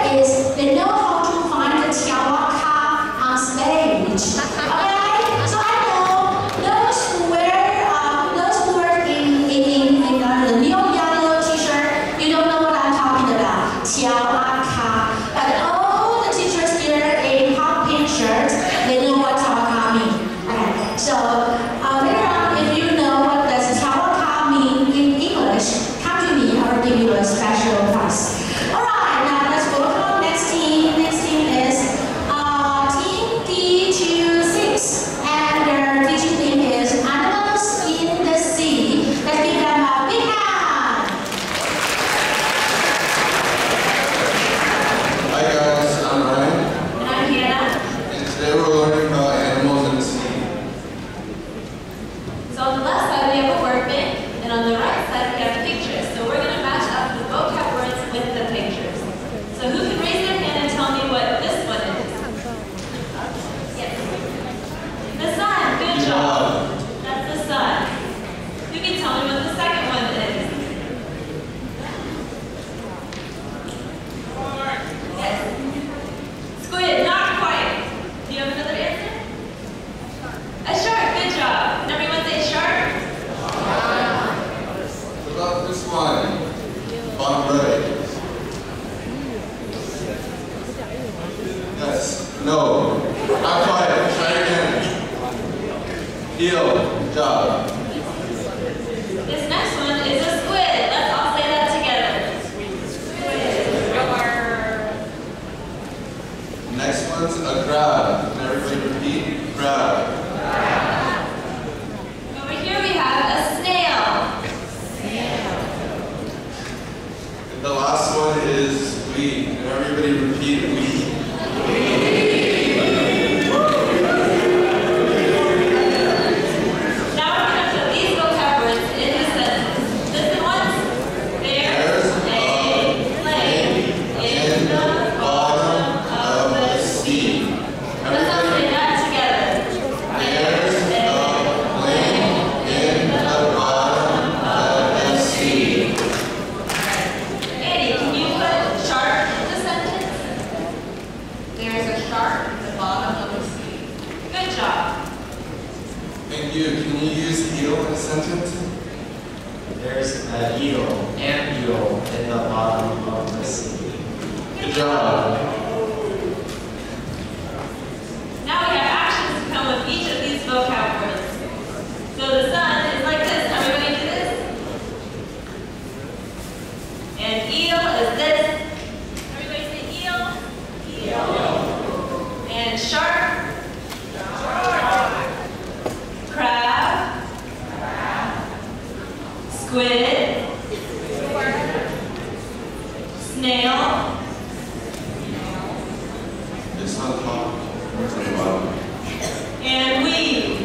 is they know how to find the tiawaka on stage. Okay? So I know those who wear in the neon yellow t-shirt, you don't know what I'm talking about. Tiawaka. But all the teachers here in hot pink shirts, they know what tiawaka means. Okay. So later on, if you know what does tiawaka mean in English, come to me. I will give you a special prize. All right. Now let's welcome next team. Next team is Team D26, and their teaching theme is Animals in the Sea. Let's give them a big hand. Hi guys, I'm Ryan. And I'm Hannah. And today we're learning about animals in the sea. So on the left side we have a word bank, and on the right side we have pictures. So we're going to match up the vocab words with the pictures. So who can raise their hand and tell me what this one is? Yes. The sun. Good job. That's the sun. Who can tell me what the second one is? Yes. Squid. Not quite. Do you have another answer? A shark. Good job. Can everyone say shark? What about this one? Bottom right. Yes. No. Not quite. Try again. Heel. Good job. This next one is a squid. Let's all say that together. Squid. Next one's a crab. Can everybody repeat? Crab. Over here we have a snail. And the last one is weed. Can everybody repeat weed? Now we're going to put these vocab words in the sentence. Listen once. There's a plane in the bottom of the sea. Let's all say that together. There's a plane in the bottom of the sea. Annie, can you put shark in the sentence? There's a shark in the bottom of the sea. Good job. Thank you. Can you use eel in a sentence? There's an eel in the bottom of the sea. Good job. Now we have actions to come with each of these vocab words. So the sun is like this. Everybody do this. And eel is this. Everybody say eel. Eel. And shark. Crab. Squid. Snail. This on top. Where's the bottom? And weed.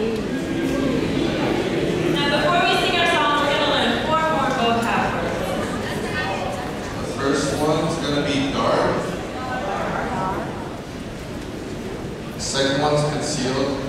Now before we sing our song, we're going to learn 4 more vocab words. The first one's gonna be dark. The second one's concealed.